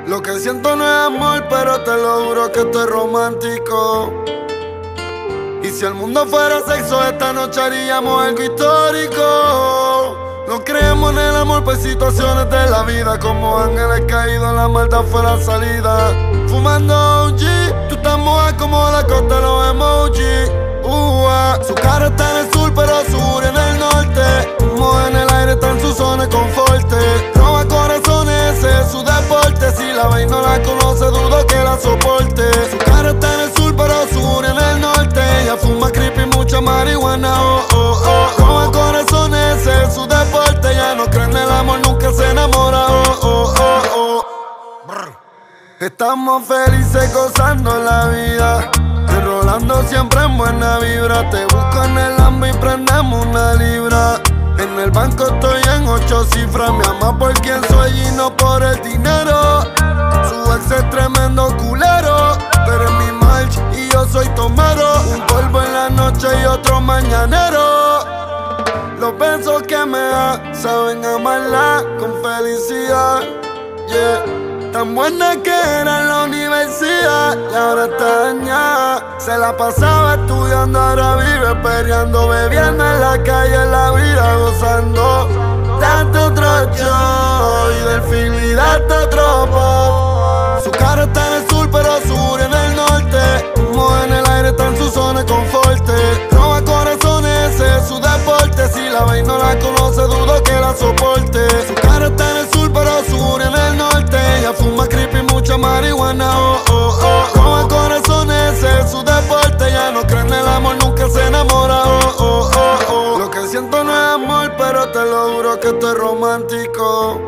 Lo que siento no es amor, pero te lo juro que esto es romántico. Y si el mundo fuera sexo, esta noche haríamos algo histórico. No creemos en el amor, pues situaciones de la vida, como ángeles caídos, la maldad fue la salida. Fumando OG, tú estás moja como la costa de los emojis. Su cara está en el sur, pero sur en el norte. Humo en el aire, está en su zona de confort. Roba corazones, ese es su deporte. Si la veis no la conoce, dudo que la soporte. Su cara está en el sur, pero sur en el norte. Ella fuma creepy, mucha marihuana, Roba corazones, ese es su deporte. Ya no cree en el amor, nunca se enamora, Estamos felices gozando la vida, enrolando siempre en buena vibra. Te busco en el ambo y prendemos una libra. En el banco estoy en 8 cifras. Me ama por quien soy y no por el dinero. Su ex es tremendo culero, pero es mi march y yo soy tomero. Un polvo en la noche y otro mañanero. Los besos que me da saben amarla con felicidad, Tan buena que era en la universidad y ahora está dañada. Se la pasaba estudiando, ahora vive peleando, bebiendo en la calle, en la vida gozando. Date otro show y del feel y date otro pop. Su cara está en el sur, pero sur en el norte. Humo en el aire, está en su zona de confort. Roba corazones, ese es su deporte. Si la veis no la conoce, dudo que la soporte. Su cara está en el sur, pero sur en el norte. Ella fuma creepy, mucha marihuana, Roba corazones, ese es su deporte. Ya no cree en el amor, nunca se enamora, Lo que siento no es amor, pero te lo juro que esto es romántico.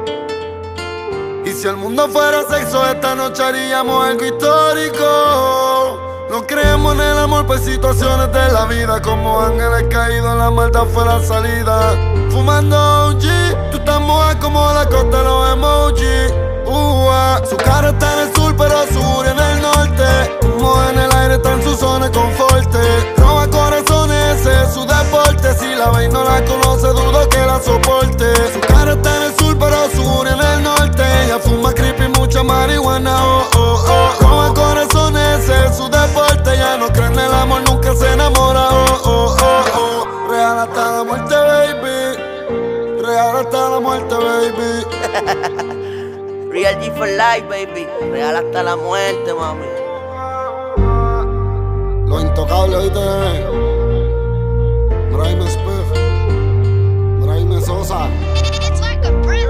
Y si el mundo fuera sexo, esta noche haríamos algo histórico. No creemos en el amor, pues situaciones de la vida, como ángeles caídos, la maldad fue la salida. Fumando OG, tú estás moja como la costa de los emojis. Su cara está en el sur, pero sur en el norte. Humo en el aire, está en su zona de confort. Roba corazones, ese es su deporte. Si la veis no la conoce, dudo que la soporte. Su cara está en el sur, pero sur en el norte. Ella fuma creepy, mucha marihuana, Roba corazones, ese es su deporte. Ya no cree en el amor, nunca se enamora, Real hasta la muerte, baby. Real hasta la muerte, baby. Real G for life, baby. Real hasta la muerte, mami. Los intocables, oíste, bebé. Brahim Spiff, Brahim Sosa. It's like a prison.